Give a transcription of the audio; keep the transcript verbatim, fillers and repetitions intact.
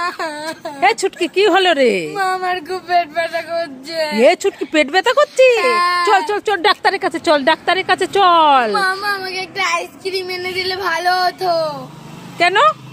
এ ছুটকি কি হলো রে? আমার খুব পেট ব্যথা করছে। এ ছুটকি পেট ব্যথা করছে? চল চল চল ডাক্তারের কাছে চল, ডাক্তারের কাছে চল। মামা আমাকে একটা আইসক্রিম এনে দিলে ভালো হতো। কেন?